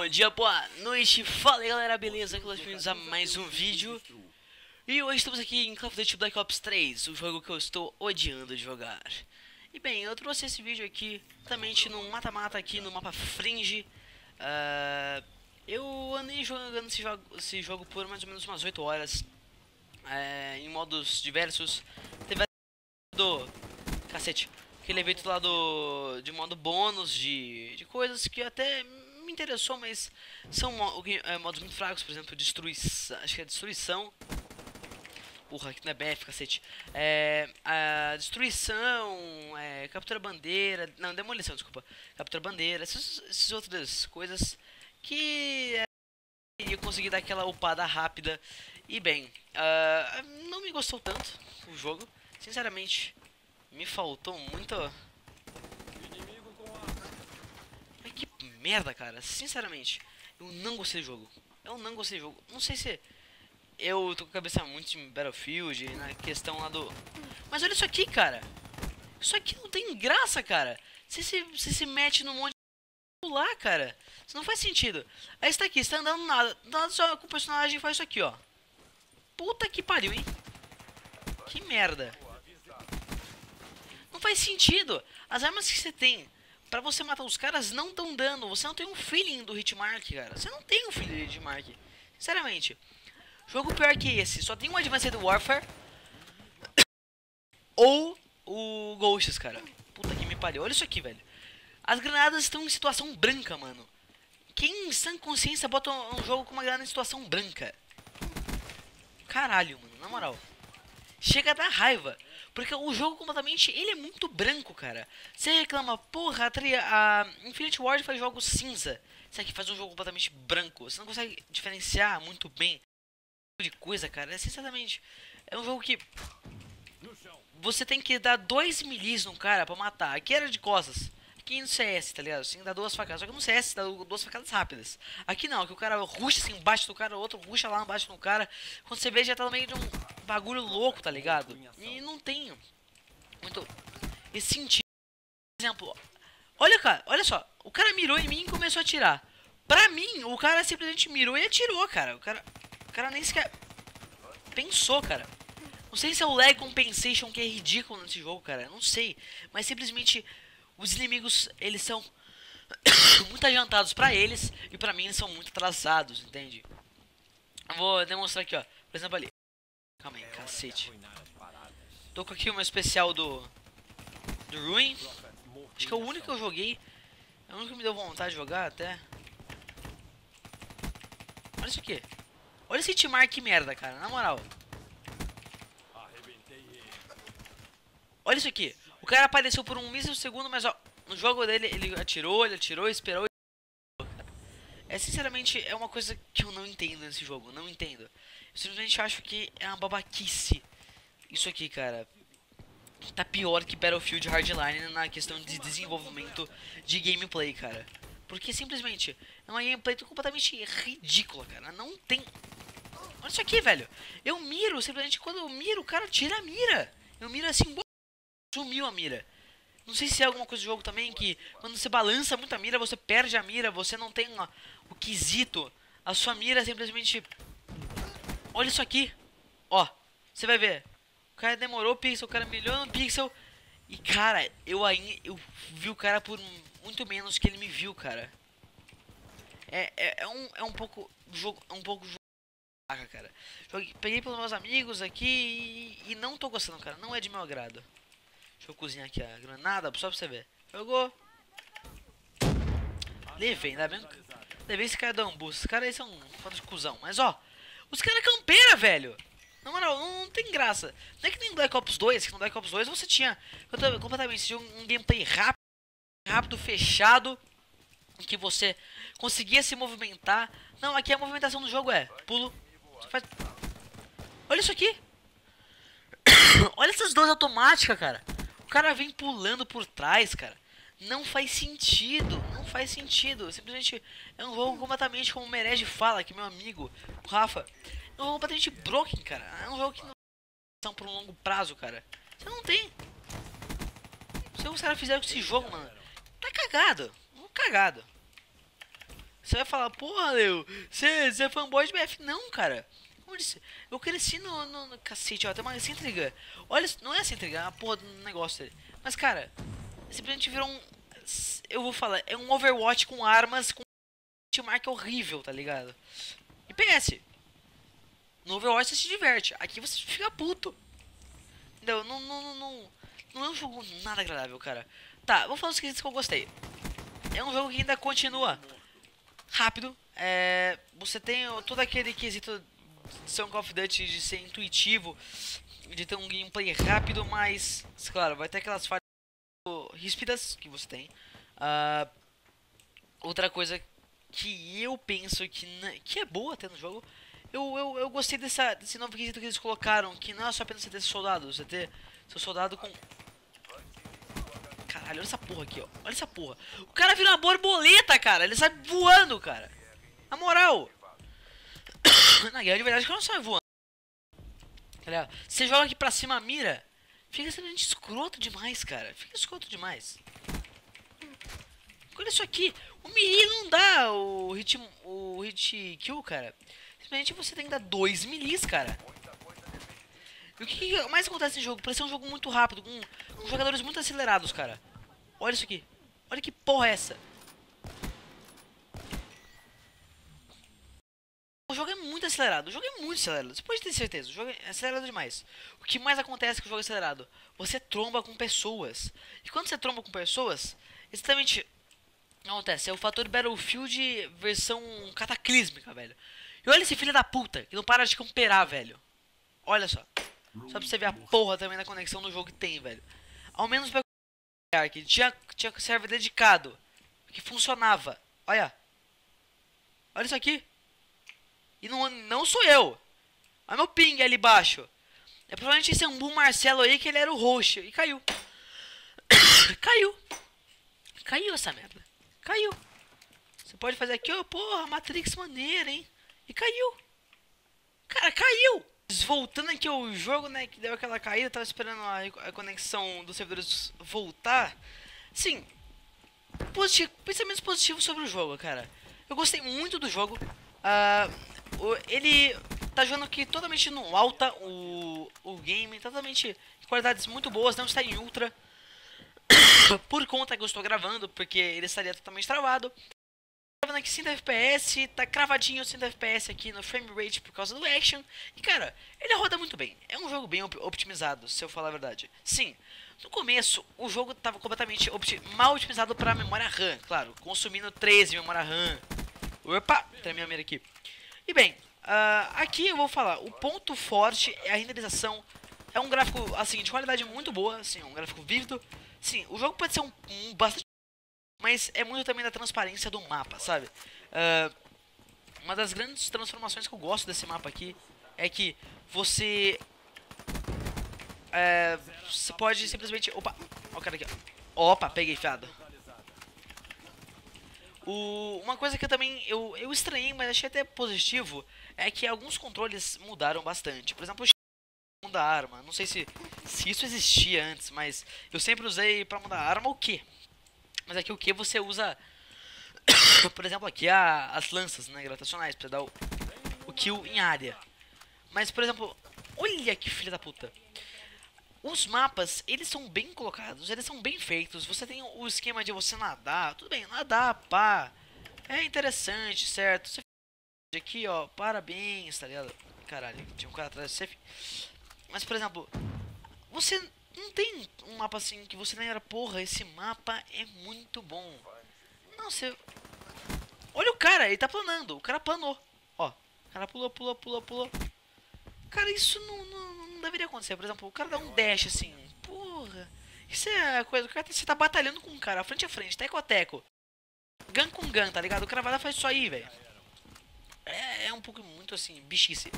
Bom dia, boa noite, fala aí galera, beleza? Bem-vindos a mais um vídeo. E hoje estamos aqui em Call of Duty Black Ops 3, o jogo que eu estou odiando de jogar. E bem, eu trouxe esse vídeo aqui, exatamente num mata-mata aqui no mapa Fringe. Eu andei jogando esse jogo por mais ou menos umas 8 horas, em modos diversos. Teve do... cacete, aquele evento lá de modo bônus, de coisas que até me interessou, mas são modos muito fracos, por exemplo, destruição, acho que é destruição. Porra, aqui não é BF, cacete. A destruição, captura bandeira, não, demolição, desculpa. Captura bandeira, essas outras coisas que eu consegui dar aquela upada rápida. E bem, não me gostou tanto o jogo, sinceramente, me faltou muito. Que merda, cara, sinceramente, eu não gostei do jogo. Não sei se eu tô com a cabeça muito em Battlefield, na questão lá do... Mas olha isso aqui, cara. Isso aqui não tem graça, cara. Você se mete num monte de lá, cara. Isso não faz sentido. Aí você tá aqui, você tá andando nada só com o personagem faz isso aqui, ó. Puta que pariu, hein. Que merda. Não faz sentido. As armas que você tem pra você matar os caras não dão dano. Você não tem um feeling do hitmark, cara. Você não tem um feeling do hitmark. Sinceramente. Jogo pior que esse. Só tem um Advanced Warfare. Ou o Ghosts, cara. Puta que me pariu. Olha isso aqui, velho. As granadas estão em situação branca, mano. Quem em sã consciência bota um jogo com uma granada em situação branca? Caralho, mano. Na moral. Chega a dar raiva. Porque o jogo completamente, ele é muito branco, cara. Você reclama, porra, a Infinity Ward faz jogos cinza. Isso aqui faz um jogo completamente branco. Você não consegue diferenciar muito bem de coisa, cara. Sinceramente, é um jogo que você tem que dar 2 milis num cara pra matar. Aqui era de costas. Aqui no CS, tá ligado? Você tem que dar 2 facadas. Só que no CS dá 2 facadas rápidas. Aqui não, que o cara ruxa assim embaixo do cara, o outro ruxa lá embaixo do cara. Quando você vê, já tá no meio de um bagulho louco, tá ligado? E não tem muito esse sentido. Por exemplo, olha, cara, olha só. O cara mirou em mim e começou a atirar. Pra mim, o cara simplesmente mirou e atirou, cara. O cara nem sequer pensou, cara. Não sei se é o lag compensation que é ridículo nesse jogo, cara. Não sei. Mas simplesmente os inimigos, eles são muito adiantados pra eles. E pra mim eles são muito atrasados, entende? Eu vou demonstrar aqui, ó. Por exemplo ali. Calma aí, cacete. Tô com aqui uma especial do Ruin. Acho que é o único que eu joguei. É o único que me deu vontade de jogar até. Olha isso aqui. Olha esse hitmark, que merda, cara, na moral. Olha isso aqui. O cara apareceu por um segundo, mas ó, no jogo dele, ele atirou, esperou. Sinceramente, é uma coisa que eu não entendo nesse jogo, não entendo. Eu simplesmente acho que é uma babaquice. Isso aqui, cara, tá pior que Battlefield Hardline na questão de desenvolvimento de gameplay, cara. Porque simplesmente é uma gameplay completamente ridícula, cara. Não tem... Olha isso aqui, velho. Eu miro, simplesmente quando eu miro, o cara tira a mira. Eu miro assim, sumiu a mira. Não sei se é alguma coisa do jogo também que quando você balança muito a mira, você perde a mira. Você não tem o quesito. A sua mira simplesmente... Olha isso aqui. Ó, você vai ver. O cara demorou o pixel, o cara milhou no pixel. E cara, eu vi o cara por muito menos que ele me viu, cara. É um pouco jogo, cara. Peguei pelos meus amigos aqui e não tô gostando, cara. Não é de meu agrado. Deixa eu cozinhar aqui a granada, só pra você ver. Jogou. Levei, ainda bem. Levei esse cara da boost. Os caras aí são foda de cuzão. Mas ó, os caras campeira, velho. Na moral, não tem graça. Não é que nem Black Ops 2, que no Black Ops 2 você tinha completamente um gameplay rápido, fechado, em que você conseguia se movimentar. Não, aqui a movimentação do jogo é pulo. Você faz... Olha isso aqui. Olha essas 2 automáticas, cara. O cara vem pulando por trás, cara. Não faz sentido. Não faz sentido. Simplesmente é um jogo completamente, como o Merege fala, que meu amigo, o Rafa. É um jogo completamente broken, cara. É um jogo que não tem por um longo prazo, cara. Você não tem. Se os caras fizeram com esse jogo, mano, tá cagado. Cagado. Você vai falar, porra, Leo, você é fanboy de BF. Não, cara. Como eu disse, eu cresci no cacete, ó, tem uma essa intriga. Olha, não é essa intriga, é a porra do negócio dele. Mas, cara, simplesmente virou um... Eu vou falar, é um Overwatch com armas, com marca horrível, tá ligado? E PS, no Overwatch você se diverte, aqui você fica puto. Entendeu? Não é um jogo nada agradável, cara. Tá, vou falar os quesitos que eu gostei. É um jogo que ainda continua rápido. Você tem todo aquele quesito de ser um Call of Duty, de ser intuitivo, de ter um gameplay rápido, mas, claro, vai ter aquelas falhas ríspidas que você tem. Outra coisa que eu penso que é boa até no jogo, eu gostei desse novo quesito que eles colocaram, que não é só apenas você ter soldado, você ter seu soldado com... Caralho, olha essa porra aqui, ó. Olha essa porra. O cara vira uma borboleta, cara. Ele sai voando, cara. Na moral. Na guerra de verdade, o cara não sai voando. Tá, você joga aqui pra cima a mira, fica simplesmente escroto demais, cara. Fica escroto demais. Olha isso aqui. O melee não dá o hit kill, cara. Simplesmente você tem que dar 2 melees, cara. E o que mais acontece nesse jogo? Parece ser um jogo muito rápido, com jogadores muito acelerados, cara. Olha isso aqui. Olha que porra é essa. O jogo é muito acelerado. O jogo é muito acelerado. Você pode ter certeza. O jogo é acelerado demais. O que mais acontece com o jogo é acelerado? Você tromba com pessoas. E quando você tromba com pessoas, exatamente o que acontece? É o fator Battlefield versão cataclísmica, velho. E olha esse filho da puta, que não para de camperar, velho. Olha só. Só pra você ver a porra também da conexão do jogo que tem, velho. Ao menos pra que tinha server dedicado, que funcionava. Olha. Olha isso aqui. E não sou eu. Olha meu ping ali embaixo. É provavelmente esse Ambu Marcelo aí, que ele era o host. E caiu. Caiu. Caiu essa merda. Caiu. Você pode fazer aqui, ó, porra, Matrix maneira, hein. E caiu. Cara, caiu. Voltando aqui ao jogo, né, que deu aquela caída, tava esperando a conexão dos servidores voltar. Sim, pensamentos positivos sobre o jogo, cara. Eu gostei muito do jogo. Ele tá jogando aqui totalmente no alta, o game, totalmente de qualidades muito boas, não está em ultra. Por conta que eu estou gravando, porque ele estaria totalmente travado. Gravando aqui 100 FPS, tá cravadinho 100 FPS aqui no frame rate por causa do action. E cara, ele roda muito bem. É um jogo bem optimizado, se eu falar a verdade. Sim, no começo o jogo estava completamente mal otimizado para memória RAM, claro, consumindo 13 memória RAM. Opa, tem a minha mira aqui. E bem, aqui eu vou falar, o ponto forte é a renderização. É um gráfico assim de qualidade muito boa, assim, um gráfico vívido. Sim, o jogo pode ser um bastante, mas é muito também da transparência do mapa, sabe? Uma das grandes transformações que eu gosto desse mapa aqui é que você pode simplesmente... Opa, olha o cara aqui, ó. Opa, peguei fiado. Uma coisa que eu estranhei, mas achei até positivo, é que alguns controles mudaram bastante. Por exemplo, o mudar a arma. Não sei se isso existia antes, mas eu sempre usei pra mudar a arma o Q. Mas aqui o que você usa, por exemplo, aqui as lanças, né, gravitacionais, pra dar o kill em área. Mas, por exemplo, olha que filha da puta. Os mapas, eles são bem colocados, eles são bem feitos. Você tem o esquema de você nadar, tudo bem, nadar, pá. É interessante, certo? Você aqui, ó, parabéns, tá ligado? Caralho, tinha um cara atrás de você. Mas, por exemplo, você não tem um mapa assim que você lembra, porra, esse mapa é muito bom. Não, você... Olha o cara, ele tá planando, o cara planou. Ó, o cara pulou. Cara, isso não deveria acontecer. Por exemplo, o cara dá um dash assim, porra. Isso é a coisa, o cara você tá batalhando com um cara, frente a frente, teco a teco. Gun com gun, tá ligado? O cara vai lá e faz isso aí, velho. É um pouco muito assim, bichice.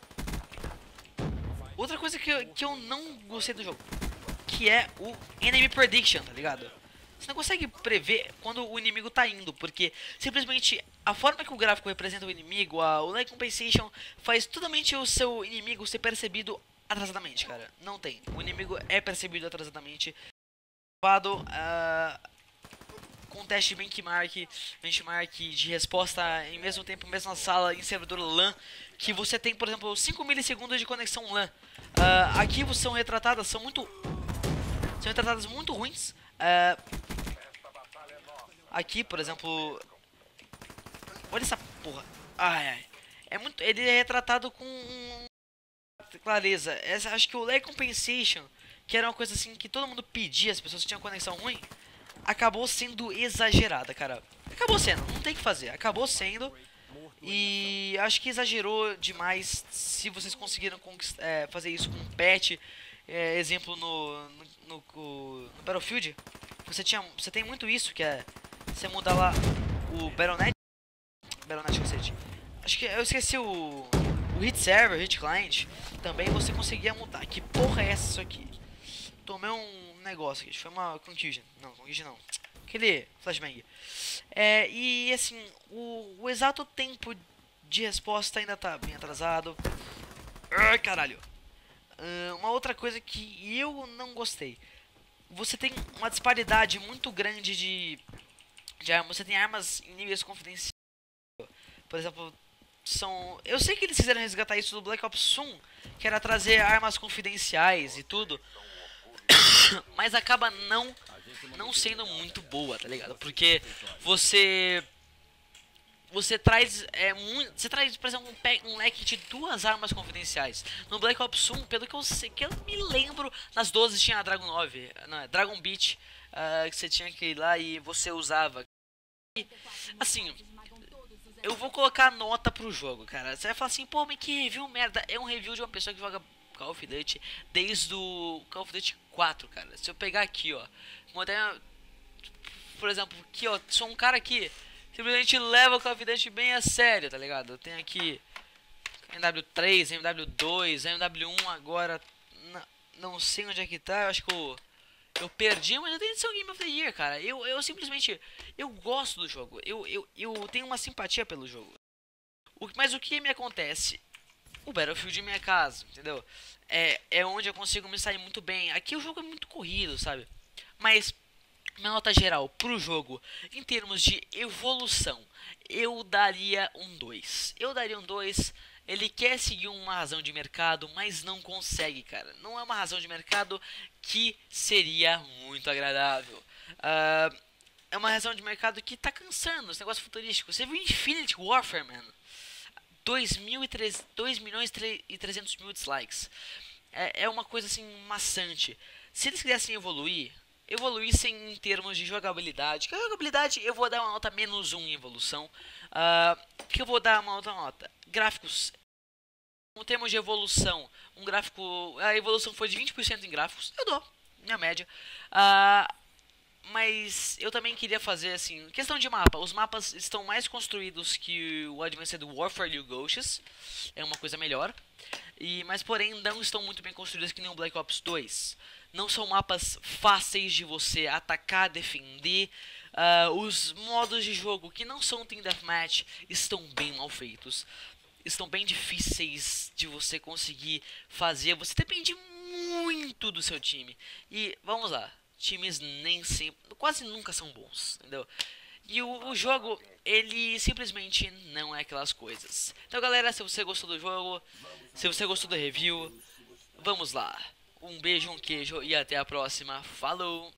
Outra coisa que eu não gostei do jogo, que é o Enemy Prediction, tá ligado? Você não consegue prever quando o inimigo tá indo, porque simplesmente a forma que o gráfico representa o inimigo, o Lag Compensation, faz totalmente o seu inimigo ser percebido atrasadamente, cara. Não tem. O inimigo é percebido atrasadamente. com teste de benchmark de resposta em mesmo tempo, mesma sala, em servidor LAN, que você tem, por exemplo, 5 milissegundos de conexão LAN. Aqui são retratadas, são retratadas muito ruins. Aqui, por exemplo, olha essa porra. Ele é retratado com clareza. Acho que o lag compensation, que era uma coisa assim que todo mundo pedia, as pessoas que tinham conexão ruim, acabou sendo exagerada, cara. Acabou sendo, não tem o que fazer. Acabou sendo. E acho que exagerou demais. Se vocês conseguiram fazer isso com um patch, exemplo no Battlefield, você tem muito isso, que é você mudar lá o Battle.net, cacete. Acho que eu esqueci o Hit Server, Hit Client. Também você conseguia mudar. Que porra é essa isso aqui? Tomei um negócio aqui, foi uma Confusion. Não, Confusion não. Aquele Flashbang. E assim, o exato tempo de resposta ainda tá bem atrasado. Ai, caralho. Uma outra coisa que eu não gostei. Você tem uma disparidade muito grande de armas. Você tem armas em níveis confidenciais. Por exemplo, eu sei que eles quiseram resgatar isso do Black Ops 1, que era trazer armas confidenciais e tudo. Mas acaba não sendo muito boa, tá ligado? Porque você traz você traz, por exemplo, um leque de 2 armas confidenciais. No Black Ops 1, pelo que eu sei, que eu me lembro, nas 12 tinha a Dragon 9, não, Dragon Beach, que você tinha que ir lá e você usava. E, assim, eu vou colocar nota pro jogo, cara. Você vai falar assim, pô, mas que review merda. É um review de uma pessoa que joga Call of Duty desde o Call of Duty 4, cara. Se eu pegar aqui, ó, por exemplo, aqui, ó, sou um cara que simplesmente leva o Call of Duty bem a sério, tá ligado? Eu tenho aqui MW3, MW2, MW1 agora, não sei onde é que tá, eu acho que eu perdi, mas eu tenho edição Game of the Year, cara. Eu simplesmente, eu gosto do jogo, eu tenho uma simpatia pelo jogo. Mas o que me acontece? O Battlefield é minha casa, entendeu? É onde eu consigo me sair muito bem. Aqui o jogo é muito corrido, sabe? Mas minha nota geral pro jogo, em termos de evolução, eu daria um 2. Eu daria um 2. Ele quer seguir uma razão de mercado, mas não consegue, cara. Não é uma razão de mercado que seria muito agradável. É uma razão de mercado que tá cansando, esse negócio futurístico. Você viu Infinite Warfare, mano? 2 milhões e 300 mil dislikes. É uma coisa assim maçante. Se eles quisessem evoluíssem em termos de jogabilidade. Que a jogabilidade eu vou dar uma nota -1 em evolução. Que eu vou dar uma outra nota. Gráficos. Em termos de evolução, a evolução foi de 20% em gráficos. Eu dou, minha média. Mas eu também queria fazer assim, questão de mapa. Os mapas estão mais construídos que o Advanced Warfare e o Ghosts. É uma coisa melhor. Mas porém não estão muito bem construídos que nem o Black Ops 2. Não são mapas fáceis de você atacar, defender. Os modos de jogo que não são Team Deathmatch estão bem mal feitos. Estão bem difíceis de você conseguir fazer. Você depende muito do seu time. E vamos lá, times nem sempre, quase nunca são bons, entendeu? E o jogo, ele simplesmente não é aquelas coisas. Então galera, se você gostou do jogo, se você gostou do review, vamos lá. Um beijo, um queijo e até a próxima. Falou!